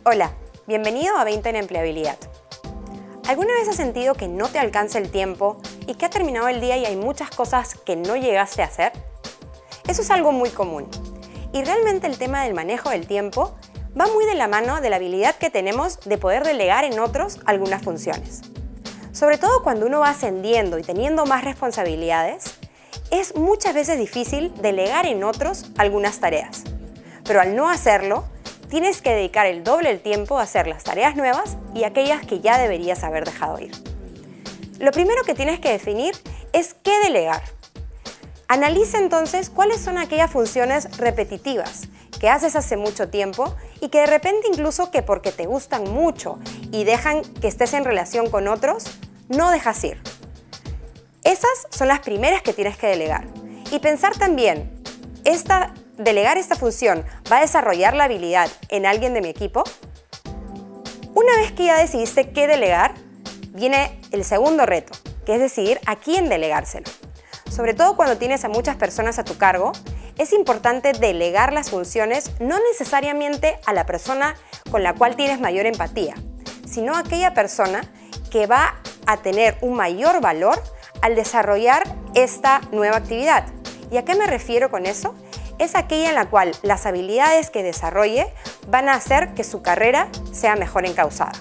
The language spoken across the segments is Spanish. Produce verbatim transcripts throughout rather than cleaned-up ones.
Hola, bienvenido a veinte en Empleabilidad. ¿Alguna vez has sentido que no te alcanza el tiempo y que ha terminado el día y hay muchas cosas que no llegaste a hacer? Eso es algo muy común. Y realmente el tema del manejo del tiempo va muy de la mano de la habilidad que tenemos de poder delegar en otros algunas funciones. Sobre todo cuando uno va ascendiendo y teniendo más responsabilidades, es muchas veces difícil delegar en otros algunas tareas. Pero al no hacerlo, tienes que dedicar el doble del tiempo a hacer las tareas nuevas y aquellas que ya deberías haber dejado ir. Lo primero que tienes que definir es qué delegar. Analiza entonces cuáles son aquellas funciones repetitivas que haces hace mucho tiempo y que de repente incluso que porque te gustan mucho y dejan que estés en relación con otros, no dejas ir. Esas son las primeras que tienes que delegar. Y pensar también, esta ¿delegar esta función va a desarrollar la habilidad en alguien de mi equipo? Una vez que ya decidiste qué delegar, viene el segundo reto, que es decidir a quién delegárselo. Sobre todo cuando tienes a muchas personas a tu cargo, es importante delegar las funciones no necesariamente a la persona con la cual tienes mayor empatía, sino a aquella persona que va a tener un mayor valor al desarrollar esta nueva actividad. ¿Y a qué me refiero con eso? Es aquella en la cual las habilidades que desarrolle van a hacer que su carrera sea mejor encauzada.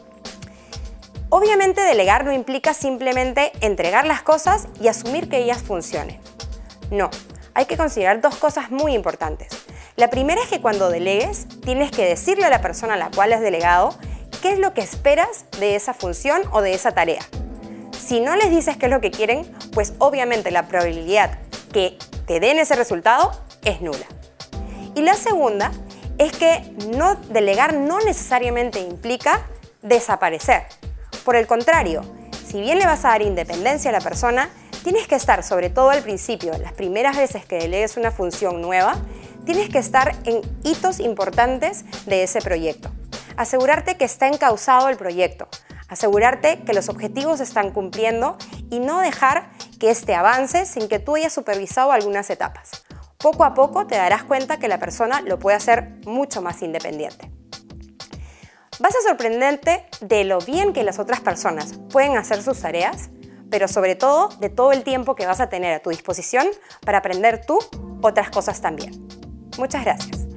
Obviamente delegar no implica simplemente entregar las cosas y asumir que ellas funcionen. No, hay que considerar dos cosas muy importantes. La primera es que cuando delegues, tienes que decirle a la persona a la cual has delegado qué es lo que esperas de esa función o de esa tarea. Si no les dices qué es lo que quieren, pues obviamente la probabilidad que te den ese resultado es nula. Y la segunda es que no, delegar no necesariamente implica desaparecer. Por el contrario, si bien le vas a dar independencia a la persona, tienes que estar, sobre todo al principio, las primeras veces que delegues una función nueva, tienes que estar en hitos importantes de ese proyecto. Asegurarte que está encauzado el proyecto, asegurarte que los objetivos se están cumpliendo y no dejar que este avance sin que tú hayas supervisado algunas etapas. Poco a poco te darás cuenta que la persona lo puede hacer mucho más independiente. Vas a sorprenderte de lo bien que las otras personas pueden hacer sus tareas, pero sobre todo de todo el tiempo que vas a tener a tu disposición para aprender tú otras cosas también. Muchas gracias.